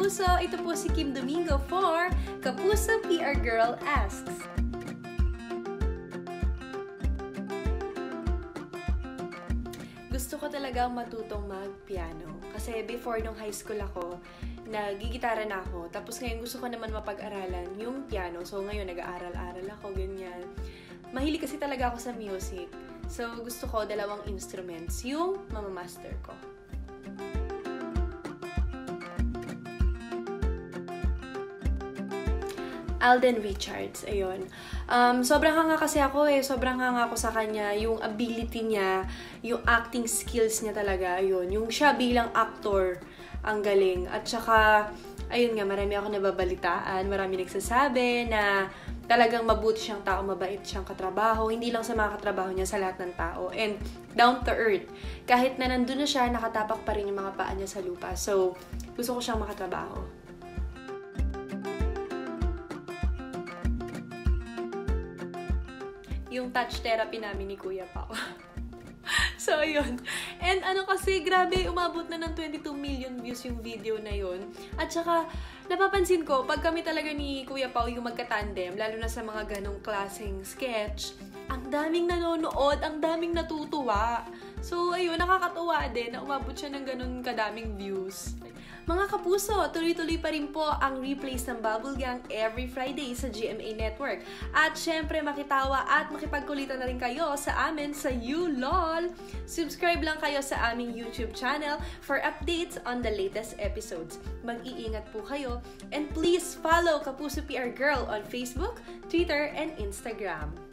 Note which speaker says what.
Speaker 1: Kapuso! Ito po si Kim Domingo for Kapuso PR Girl Asks. Gusto ko talagang matutong mag-piano. Kasi before nung high school ako, nagigitara na ako. Tapos ngayon gusto ko naman mapag-aralan yung piano. So ngayon nag-aaral-aral ako, ganyan. Mahilig kasi talaga ako sa music. So gusto ko dalawang instruments yung mamamaster ko. Alden Richards, ayun. Sobrang hanga kasi ako sobrang hanga ako sa kanya, yung ability niya, yung acting skills niya talaga, ayun. Yung siya bilang actor, ang galing. At saka, ayun nga, marami ako nababalitaan, marami nagsasabi na talagang mabuti siyang tao, mabait siyang katrabaho, hindi lang sa mga katrabaho niya, sa lahat ng tao. And down to earth. Kahit na nandun na siya, nakatapak pa rin yung mga paa niya sa lupa. So, gusto ko siyang makatrabaho. Yung touch therapy namin ni Kuya Pao. So, yun. And kasi, grabe, umabot na ng 22 million views yung video na yun. At saka, napapansin ko, pag kami talaga ni Kuya Pao yung magka-tandem, lalo na sa mga ganong klaseng sketch, ang daming nanonood, ang daming natutuwa. So, ayun, nakakatuwa din na umabot siya ng ganon kadaming views. Mga kapuso, tuloy-tuloy pa rin po ang replays ng Bubble Gang every Friday sa GMA Network. At syempre, makitawa at makipagkulitan na rin kayo sa amin sa YouLol. Subscribe lang kayo sa aming YouTube channel for updates on the latest episodes. Mag-iingat po kayo. And please follow Kapuso PR Girl on Facebook, Twitter, and Instagram.